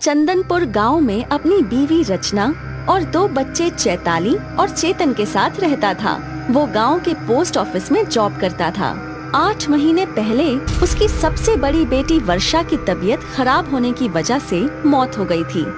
चंदनपुर गांव में अपनी बीवी रचना और 2 बच्चे चैताली और चेतन के साथ रहता था। वो गांव के पोस्ट ऑफिस में जॉब करता था। 8 महीने पहले उसकी सबसे बड़ी बेटी वर्षा की तबीयत खराब होने की वजह से मौत हो गई थी।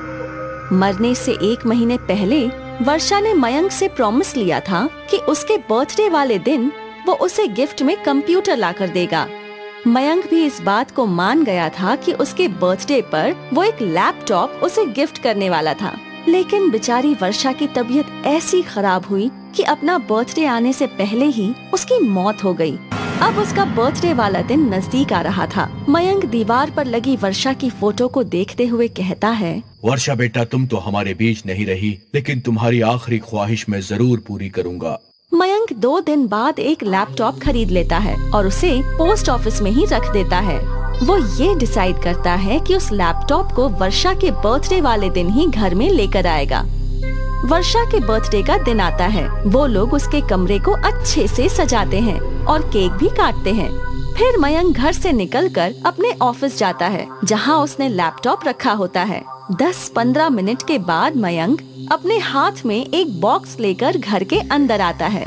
मरने से 1 महीने पहले वर्षा ने मयंक से प्रॉमिस लिया था कि उसके बर्थडे वाले दिन वो उसे गिफ्ट में कंप्यूटर लाकर देगा। मयंक भी इस बात को मान गया था कि उसके बर्थडे पर वो एक लैपटॉप उसे गिफ्ट करने वाला था। लेकिन बेचारी वर्षा की तबीयत ऐसी खराब हुई कि अपना बर्थडे आने से पहले ही उसकी मौत हो गई। अब उसका बर्थडे वाला दिन नजदीक आ रहा था। मयंक दीवार पर लगी वर्षा की फोटो को देखते हुए कहता है, वर्षा बेटा, तुम तो हमारे बीच नहीं रही, लेकिन तुम्हारी आखिरी ख्वाहिश मैं जरूर पूरी करूँगा। मयंक 2 दिन बाद एक लैपटॉप खरीद लेता है और उसे पोस्ट ऑफिस में ही रख देता है। वो ये डिसाइड करता है कि उस लैपटॉप को वर्षा के बर्थडे वाले दिन ही घर में लेकर आएगा। वर्षा के बर्थडे का दिन आता है। वो लोग उसके कमरे को अच्छे से सजाते हैं और केक भी काटते हैं। फिर मयंक घर से निकलकर अपने ऑफिस जाता है, जहां उसने लैपटॉप रखा होता है। 10-15 मिनट के बाद मयंक अपने हाथ में एक बॉक्स लेकर घर के अंदर आता है।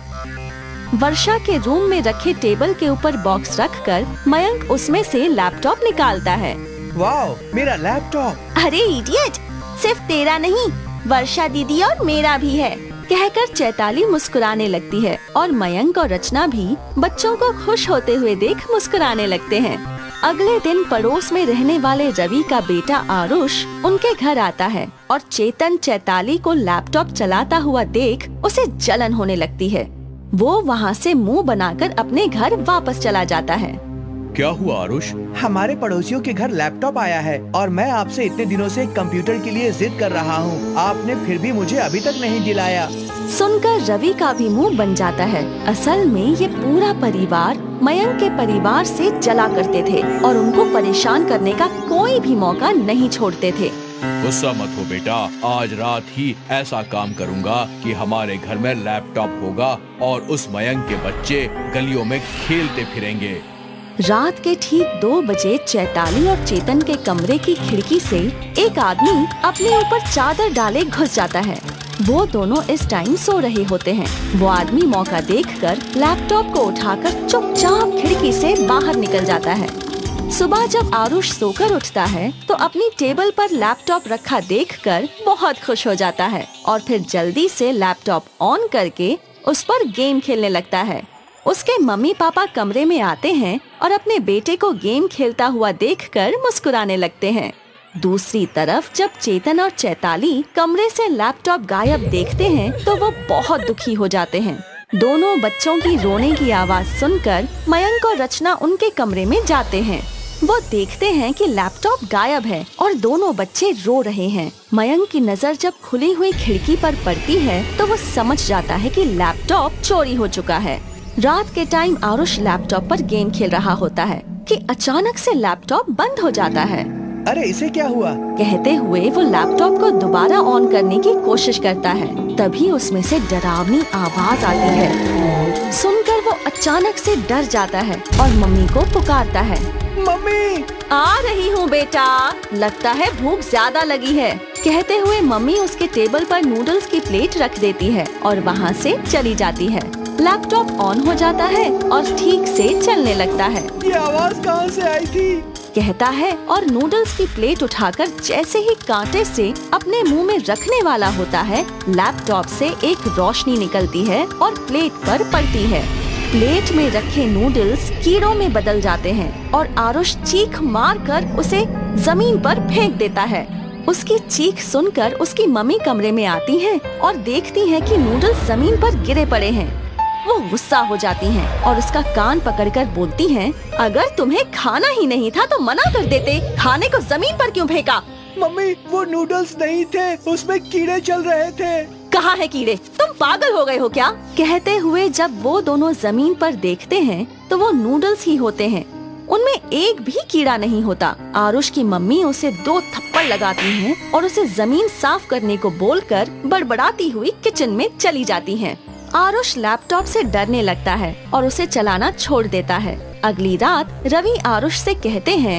वर्षा के रूम में रखे टेबल के ऊपर बॉक्स रखकर मयंक उसमें से लैपटॉप निकालता है। वाओ, मेरा लैपटॉप! अरे इडियट, सिर्फ तेरा नहीं, वर्षा दीदी और मेरा भी है, कहकर चैताली मुस्कुराने लगती है और मयंक और रचना भी बच्चों को खुश होते हुए देख मुस्कुराने लगते हैं। अगले दिन पड़ोस में रहने वाले रवि का बेटा आरुष उनके घर आता है और चेतन चैताली को लैपटॉप चलाता हुआ देख उसे जलन होने लगती है। वो वहाँ से मुंह बनाकर अपने घर वापस चला जाता है। क्या हुआ आरुष? हमारे पड़ोसियों के घर लैपटॉप आया है और मैं आपसे इतने दिनों से कंप्यूटर के लिए जिद कर रहा हूँ। आपने फिर भी मुझे अभी तक नहीं दिलाया। सुनकर रवि का भी मुंह बन जाता है। असल में ये पूरा परिवार मयंक के परिवार से जला करते थे और उनको परेशान करने का कोई भी मौका नहीं छोड़ते थे। गुस्सा मत हो बेटा, आज रात ही ऐसा काम करूँगा कि हमारे घर में लैपटॉप होगा और उस मयंक के बच्चे गलियों में खेलते फिरेंगे। रात के ठीक 2 बजे चैताली और चेतन के कमरे की खिड़की से एक आदमी अपने ऊपर चादर डाले घुस जाता है। वो दोनों इस टाइम सो रहे होते हैं। वो आदमी मौका देखकर लैपटॉप को उठाकर चुपचाप खिड़की से बाहर निकल जाता है। सुबह जब आरुष सोकर उठता है तो अपनी टेबल पर लैपटॉप रखा देखकर बहुत खुश हो जाता है और फिर जल्दी से लैपटॉप ऑन करके उस पर गेम खेलने लगता है। उसके मम्मी पापा कमरे में आते हैं और अपने बेटे को गेम खेलता हुआ देखकर मुस्कुराने लगते हैं। दूसरी तरफ जब चेतन और चैताली कमरे से लैपटॉप गायब देखते हैं तो वो बहुत दुखी हो जाते हैं। दोनों बच्चों की रोने की आवाज सुनकर मयंक और रचना उनके कमरे में जाते हैं। वो देखते हैं कि लैपटॉप गायब है और दोनों बच्चे रो रहे हैं। मयंक की नजर जब खुली हुई खिड़की पर पड़ती है तो वो समझ जाता है कि लैपटॉप चोरी हो चुका है। रात के टाइम आरुष लैपटॉप पर गेम खेल रहा होता है कि अचानक से लैपटॉप बंद हो जाता है। अरे इसे क्या हुआ? कहते हुए वो लैपटॉप को दोबारा ऑन करने की कोशिश करता है। तभी उसमें से डरावनी आवाज आती है। सुनकर वो अचानक से डर जाता है और मम्मी को पुकारता है। मम्मी! आ रही हूँ बेटा, लगता है भूख ज्यादा लगी है, कहते हुए मम्मी उसके टेबल पर नूडल्स की प्लेट रख देती है और वहाँ से चली जाती है। लैपटॉप ऑन हो जाता है और ठीक से चलने लगता है। ये आवाज कहाँ से आई थी? कहता है और नूडल्स की प्लेट उठाकर जैसे ही कांटे से अपने मुंह में रखने वाला होता है, लैपटॉप से एक रोशनी निकलती है और प्लेट पर पड़ती है। प्लेट में रखे नूडल्स कीड़ों में बदल जाते हैं और आरुष चीख मारकर उसे जमीन पर फेंक देता है। उसकी चीख सुनकर उसकी मम्मी कमरे में आती हैं और देखती हैं कि नूडल्स जमीन पर गिरे पड़े हैं। वो गुस्सा हो जाती हैं और उसका कान पकड़कर बोलती हैं, अगर तुम्हें खाना ही नहीं था तो मना कर देते, खाने को जमीन पर क्यों फेंका? मम्मी, वो नूडल्स नहीं थे, उसमें कीड़े चल रहे थे। कहाँ है कीड़े? तुम पागल हो गए हो क्या? कहते हुए जब वो दोनों जमीन पर देखते हैं तो वो नूडल्स ही होते हैं, उनमें एक भी कीड़ा नहीं होता। आरुष की मम्मी उसे 2 थप्पड़ लगाती हैं और उसे जमीन साफ करने को बोलकर बड़बड़ाती हुई किचन में चली जाती हैं। आरुष लैपटॉप से डरने लगता है और उसे चलाना छोड़ देता है। अगली रात रवि आरुष से कहते हैं,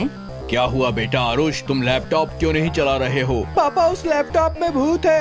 क्या हुआ बेटा आरुष, तुम लैपटॉप क्यों नहीं चला रहे हो? पापा उस लैपटॉप में भूत है।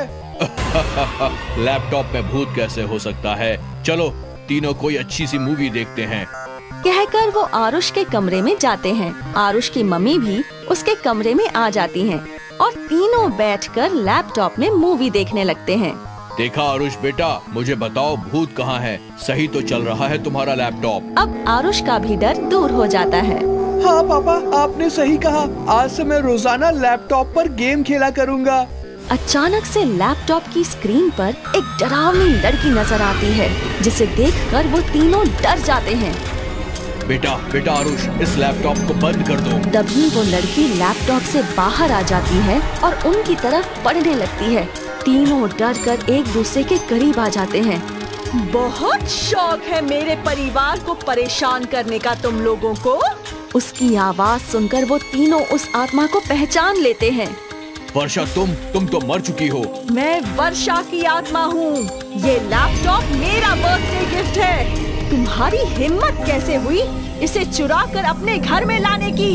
लैपटॉप में भूत कैसे हो सकता है? चलो तीनों कोई अच्छी सी मूवी देखते हैं। कहकर वो आरुष के कमरे में जाते हैं। आरुष की मम्मी भी उसके कमरे में आ जाती हैं और तीनों बैठकर लैपटॉप में मूवी देखने लगते हैं। देखा आरुष बेटा, मुझे बताओ भूत कहाँ है? सही तो चल रहा है तुम्हारा लैपटॉप? अब आरुष का भी डर दूर हो जाता है। हाँ पापा, आपने सही कहा। आज से मैं रोजाना लैपटॉप पर गेम खेला करूँगा। अचानक से लैपटॉप की स्क्रीन पर एक डरावनी लड़की नजर आती है, जिसे देखकर वो तीनों डर जाते हैं। बेटा आरुष, इस लैपटॉप को बंद कर दो। तभी वो लड़की लैपटॉप से बाहर आ जाती है और उनकी तरफ बढ़ने लगती है। तीनों डर कर एक दूसरे के करीब आ जाते हैं। बहुत शौक है मेरे परिवार को परेशान करने का तुम लोगों को। उसकी आवाज सुनकर वो तीनों उस आत्मा को पहचान लेते हैं। वर्षा, तुम तो मर चुकी हो। मैं वर्षा की आत्मा हूँ। ये लैपटॉप मेरा बर्थडे गिफ्ट है। तुम्हारी हिम्मत कैसे हुई इसे चुरा कर अपने घर में लाने की?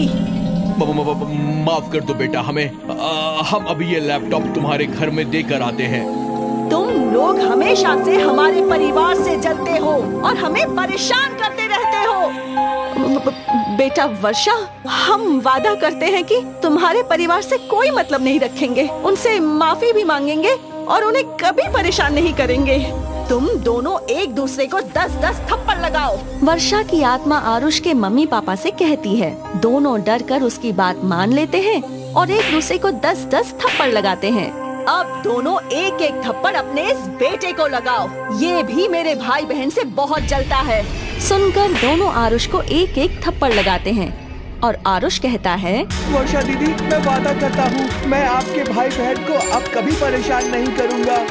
माफ कर दो बेटा, हम अभी ये लैपटॉप तुम्हारे घर में देकर आते हैं। तुम लोग हमेशा से हमारे परिवार से जलते हो और हमें परेशान करते रहते हो। बेटा वर्षा, हम वादा करते हैं कि तुम्हारे परिवार से कोई मतलब नहीं रखेंगे, उनसे माफी भी मांगेंगे और उन्हें कभी परेशान नहीं करेंगे। तुम दोनों एक दूसरे को 10-10 थप्पड़ लगाओ। वर्षा की आत्मा आरुष के मम्मी पापा से कहती है। दोनों डर कर उसकी बात मान लेते हैं और एक दूसरे को 10-10 थप्पड़ लगाते हैं। अब दोनों एक एक थप्पड़ अपने इस बेटे को लगाओ। ये भी मेरे भाई बहन से बहुत जलता है। सुनकर दोनों आरुष को एक एक थप्पड़ लगाते हैं और आरुष कहता है, वर्षा दीदी, मैं वादा करता हूँ मैं आपके भाई बहन को अब कभी परेशान नहीं करूँगा।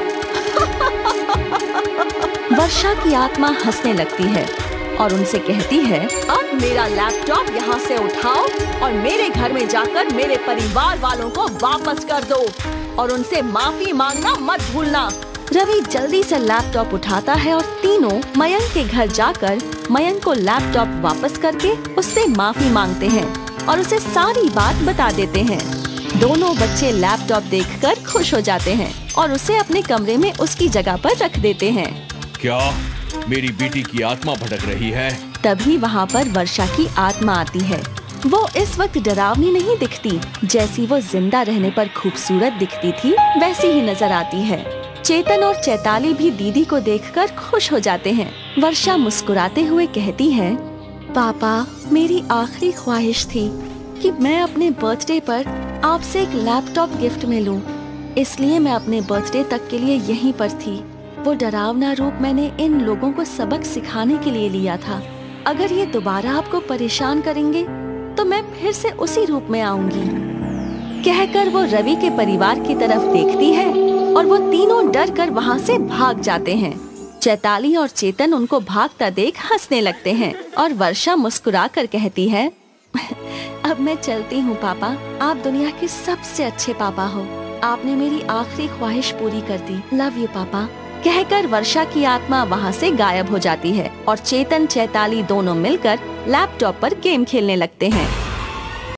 वर्षा की आत्मा हंसने लगती है और उनसे कहती है, अब मेरा लैपटॉप यहाँ से उठाओ और मेरे घर में जाकर मेरे परिवार वालों को वापस कर दो और उनसे माफी मांगना मत भूलना। रवि जल्दी से लैपटॉप उठाता है और तीनों मयंक के घर जाकर मयंक को लैपटॉप वापस करके उससे माफी मांगते हैं और उसे सारी बात बता देते हैं। दोनों बच्चे लैपटॉप देखकर खुश हो जाते हैं और उसे अपने कमरे में उसकी जगह पर रख देते हैं। क्या मेरी बेटी की आत्मा भटक रही है? तभी वहाँ पर वर्षा की आत्मा आती है। वो इस वक्त डरावनी नहीं दिखती, जैसी वो जिंदा रहने पर खूबसूरत दिखती थी वैसी ही नजर आती है। चेतन और चैताली भी दीदी को देखकर खुश हो जाते हैं। वर्षा मुस्कुराते हुए कहती है, पापा, मेरी आखिरी ख्वाहिश थी कि मैं अपने बर्थडे पर आपसे एक लैपटॉप गिफ्ट में लूं। इसलिए मैं अपने बर्थडे तक के लिए यहीं पर थी। वो डरावना रूप मैंने इन लोगों को सबक सिखाने के लिए लिया था। अगर ये दोबारा आपको परेशान करेंगे तो मैं फिर से उसी रूप में आऊंगी। कहकर वो रवि के परिवार की तरफ देखती है और वो तीनों डर कर वहाँ से भाग जाते हैं। चैताली और चेतन उनको भागता देख हंसने लगते हैं और वर्षा मुस्कुरा कर कहती है, अब मैं चलती हूँ पापा, आप दुनिया के सबसे अच्छे पापा हो। आपने मेरी आखिरी ख्वाहिश पूरी कर दी। लव यू पापा। कहकर वर्षा की आत्मा वहाँ से गायब हो जाती है और चेतन चैताली दोनों मिलकर लैपटॉप पर गेम खेलने लगते हैं।